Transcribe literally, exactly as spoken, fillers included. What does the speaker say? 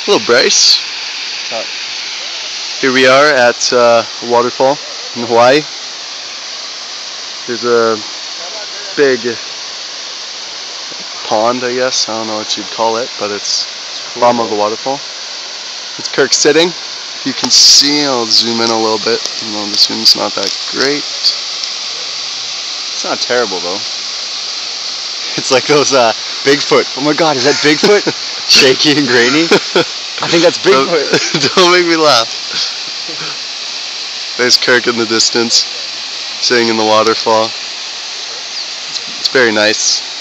Hello, Bryce. Here we are at uh, Waterfall in Hawaii. There's a big pond, I guess. I don't know what you'd call it, but it's the bottom of the waterfall. It's Kirk sitting. You can see, I'll zoom in a little bit. You know, the zoom's not that great. It's not terrible though. It's like those uh, Bigfoot. Oh my God, is that Bigfoot? Shaky and grainy. I think that's Bigfoot. Don't, don't make me laugh. There's Kirk in the distance, sitting in the waterfall. It's, it's very nice.